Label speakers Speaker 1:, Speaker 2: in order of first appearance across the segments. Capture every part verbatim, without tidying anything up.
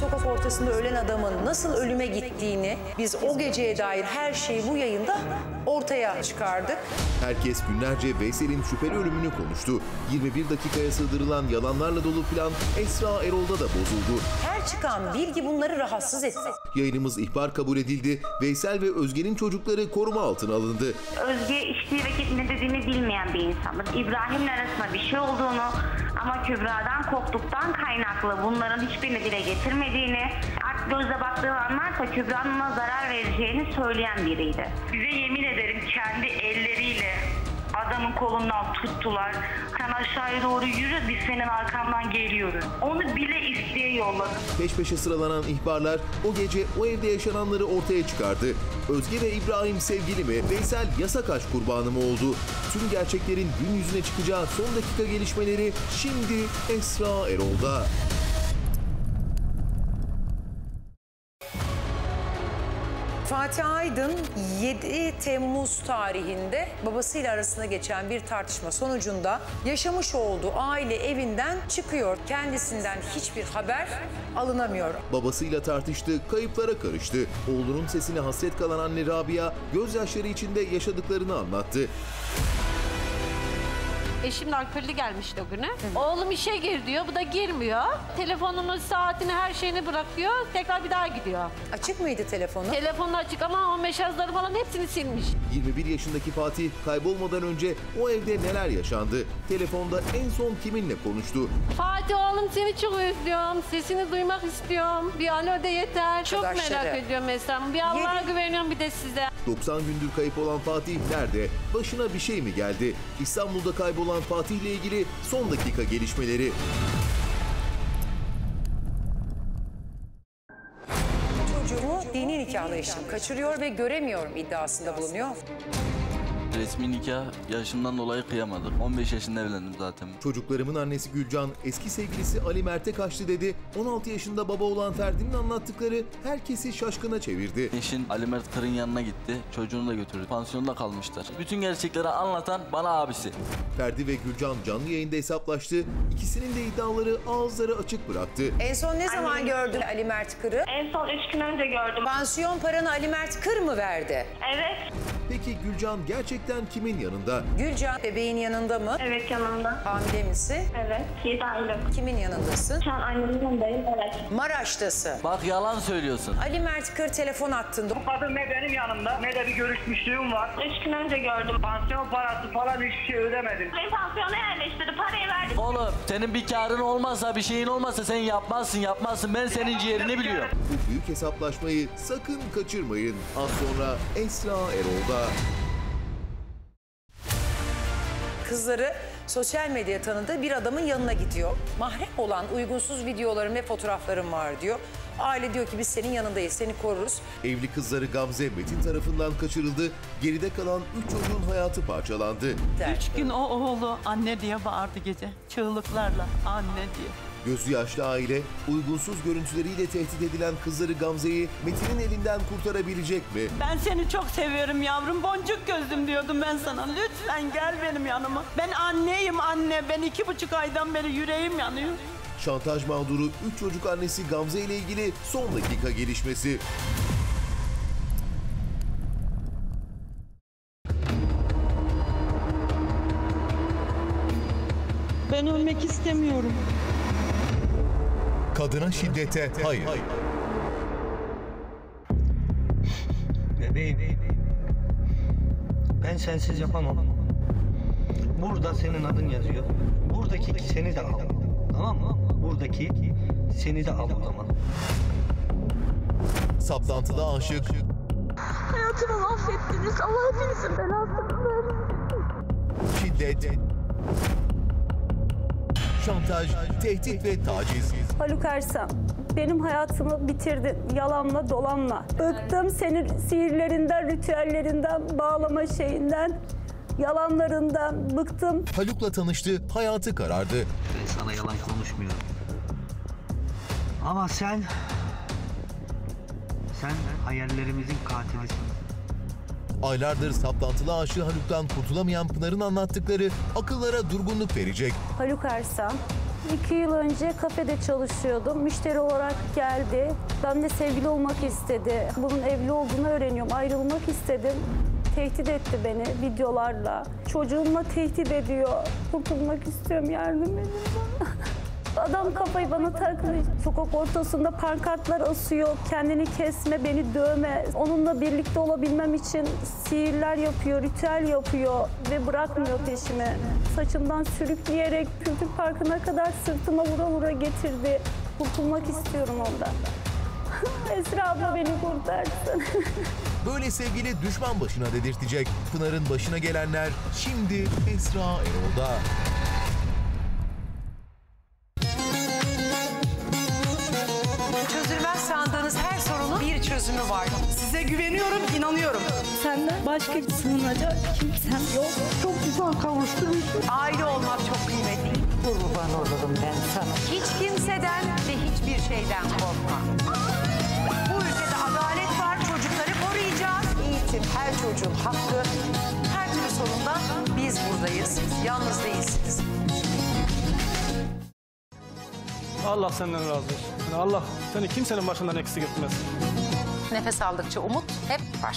Speaker 1: sokak ortasında ölen adamın nasıl ölüme gittiğini, biz o geceye dair her şeyi bu yayında ortaya çıkardık.
Speaker 2: Herkes günlerce Veysel'in şüpheli ölümünü konuştu. yirmi bir dakikaya sığdırılan yalanlarla dolu plan Esra Erol'da da bozuldu.
Speaker 1: Her çıkan bilgi bunları rahatsız etti.
Speaker 2: Yayınımız ihbar kabul edildi. Veysel ve Özge'nin çocukları koruma altına alındı.
Speaker 3: Özge içtiği vakit ne dediğini bilmeyen bir insandır. İbrahim'le arasında bir şey olduğunu ama Kübra'dan korktuktan kaynaklı bunların hiçbirini dile getirmediğini, artık gözle baktığı anlarsa Kübra'nın ona zarar vereceğini söyleyen biriydi. Size yemin ederim kendi elleriyle adamın kolundan tuttular. Sen aşağıya doğru yürü, biz senin arkamdan geliyoruz. Onu bile isteye yolladım.
Speaker 2: Peş peşe sıralanan ihbarlar o gece o evde yaşananları ortaya çıkardı. Özge ve İbrahim sevgili mi, Veysel yasak aşk kurbanı mı oldu? Tüm gerçeklerin gün yüzüne çıkacağı son dakika gelişmeleri şimdi Esra Erol'da.
Speaker 1: Fatih Aydın yedi Temmuz tarihinde babasıyla arasında geçen bir tartışma sonucunda yaşamış olduğu aile evinden çıkıyor. Kendisinden hiçbir haber alınamıyor.
Speaker 2: Babasıyla tartıştı, kayıplara karıştı. Oğlunun sesine hasret kalan anne Rabia gözyaşları içinde yaşadıklarını anlattı.
Speaker 4: Eşim de alkollü gelmişti o güne. Hı. Oğlum işe gir diyor, bu da girmiyor. Telefonunu, saatini, her şeyini bırakıyor. Tekrar bir daha gidiyor.
Speaker 1: Açık mıydı telefonu?
Speaker 4: Telefonu açık ama o mesajları falan hepsini silmiş.
Speaker 2: yirmi bir yaşındaki Fatih kaybolmadan önce o evde neler yaşandı? Telefonda en son kiminle konuştu?
Speaker 4: Fatih oğlum seni çok özlüyorum. Sesini duymak istiyorum. Bir alo de yeter. Çok
Speaker 1: Arkadaşları.
Speaker 4: merak ediyorum mesela. Bir Allah'a
Speaker 1: Yedi...
Speaker 4: güveniyorum bir de size.
Speaker 2: doksan gündür kayıp olan Fatih nerede? Başına bir şey mi geldi? İstanbul'da kaybolan Fatih ile ilgili son dakika gelişmeleri.
Speaker 1: Çocuğumu dini nikahlı eşim kaçırıyor ve göremiyorum iddiasında bulunuyor.
Speaker 5: Resmi nikah yaşımdan dolayı kıyamadık. on beş yaşında evlendim zaten.
Speaker 2: Çocuklarımın annesi Gülcan eski sevgilisi Ali Mert'e kaçtı dedi. on altı yaşında baba olan Ferdi'nin anlattıkları herkesi şaşkına çevirdi.
Speaker 5: Eşin Ali Mert Kır'ın yanına gitti. Çocuğunu da götürdü. Pansiyonda kalmışlar. Bütün gerçekleri anlatan bana abisi.
Speaker 2: Ferdi ve Gülcan canlı yayında hesaplaştı. İkisinin de iddiaları ağızları açık bıraktı.
Speaker 1: En son ne zaman
Speaker 3: Annem.
Speaker 1: gördün Ali Mert Kır'ı?
Speaker 3: En son üç gün önce gördüm.
Speaker 1: Pansiyon paranı Ali Mert Kır mı verdi?
Speaker 3: Evet.
Speaker 2: Peki Gülcan gerçekten kimin yanında?
Speaker 1: Gülcan bebeğin yanında mı?
Speaker 3: Evet, yanımda.
Speaker 1: Hamile misin?
Speaker 3: Evet, yedi aylık.
Speaker 1: Kimin yanındasın?
Speaker 3: Şu an annemin yanındayım, evet.
Speaker 1: Maraş'tasın.
Speaker 5: Bak yalan söylüyorsun.
Speaker 1: Ali Mert Kır telefon attığında
Speaker 6: Kadın ne benim yanımda ne de bir görüşmüşlüğüm var.
Speaker 3: Üç gün önce gördüm.
Speaker 6: Pansiyon parası falan hiçbir şey ödemedim.
Speaker 3: Beni pansiyona yerleştirdi, parayı verdi.
Speaker 5: Oğlum senin bir karın olmazsa, bir şeyin olmazsa sen yapmazsın yapmazsın. Ben senin ciğerini biliyorum.
Speaker 2: Bu büyük hesaplaşmayı sakın kaçırmayın. Az sonra Esra Erol'da.
Speaker 1: kızları sosyal medya tanıdığı bir adamın yanına gidiyor. Mahrem olan uygunsuz videolarım ve fotoğraflarım var diyor. Aile diyor ki biz senin yanındayız, seni koruruz.
Speaker 2: Evli kızları Gamze Metin tarafından kaçırıldı. Geride kalan üç çocuğun hayatı parçalandı.
Speaker 7: Üç gün o oğlu anne diye bağırdı gece. Çığlıklarla anne diye.
Speaker 2: Gözü yaşlı aile uygunsuz görüntüleriyle tehdit edilen kızları Gamze'yi Metin'in elinden kurtarabilecek mi?
Speaker 7: Ben seni çok seviyorum yavrum, boncuk gözlüm diyordum ben sana. Lütfen gel benim yanıma. Ben anneyim anne. Ben iki buçuk aydan beri yüreğim yanıyor.
Speaker 2: Şantaj mağduru üç çocuk annesi Gamze ile ilgili son dakika gelişmesi.
Speaker 7: Ben ölmek istemiyorum.
Speaker 2: Kadına şiddete hayır. hayır.
Speaker 8: Bebeğim, ben sensiz yapamam. Burada senin adın yazıyor. Buradaki seni de al. Tamam mı? Buradaki seni de al o zaman.
Speaker 2: Saplantıda aşık.
Speaker 9: Hayatımı mahvettiniz. Allah hepinizin belasını versin.
Speaker 2: Şiddet. Şantaj, tehdit ve taciz.
Speaker 9: Haluk Ersem, benim hayatımı bitirdin yalanla dolanla. Bıktım senin sihirlerinden, ritüellerinden, bağlama şeyinden, yalanlarından bıktım.
Speaker 2: Haluk'la tanıştı, hayatı karardı.
Speaker 8: Ben sana yalan konuşmuyorum. Ama sen... Sen hayallerimizin katilisin.
Speaker 2: Aylardır saplantılı aşığı Haluk'tan kurtulamayan Pınar'ın anlattıkları akıllara durgunluk verecek.
Speaker 9: Haluk Ersem, İki yıl önce kafede çalışıyordum. Müşteri olarak geldi. Benimle sevgili olmak istedi. Bunun evli olduğunu öğreniyorum. Ayrılmak istedim. Tehdit etti beni videolarla. Çocuğumla tehdit ediyor. Kurtulmak istiyorum, yardım edin bana. Adam kafayı bana takmış. Sokak ortasında pankartlar asıyor. Kendini kesme, beni dövme. Onunla birlikte olabilmem için sihirler yapıyor, ritüel yapıyor ve bırakmıyor peşimi. Saçımdan sürükleyerek Kültür Parkı'na kadar sırtıma vura vura getirdi. Kurtulmak istiyorum ondan. Esra abla beni kurtarsın.
Speaker 2: Böyle sevgili düşman başına dedirtecek. Pınar'ın başına gelenler şimdi Esra Erol'da.
Speaker 1: Çözülmez sandığınız her sorunun bir çözümü var.
Speaker 7: Size güveniyorum, inanıyorum.
Speaker 9: Senden başka bir sığınacak kimsem yok.
Speaker 7: Çok güzel kavuşturmuşsun.
Speaker 1: Aile olmak çok kıymetli.
Speaker 7: Kurban olurum ben sana.
Speaker 1: Hiç kimseden ve hiçbir şeyden korkma. Bu ülkede adalet var, çocukları koruyacağız. Eğitim her çocuğun hakkı. Her türlü sorunda biz buradayız. Yalnız değilsiniz.
Speaker 10: Allah senden razı olsun. Yani Allah seni kimsenin başından eksik etmez.
Speaker 1: Nefes aldıkça umut hep var.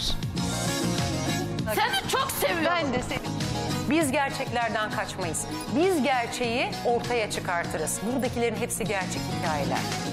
Speaker 4: Seni çok seviyorum.
Speaker 1: Ben de seni. Biz gerçeklerden kaçmayız. Biz gerçeği ortaya çıkartırız. Buradakilerin hepsi gerçek hikayeler.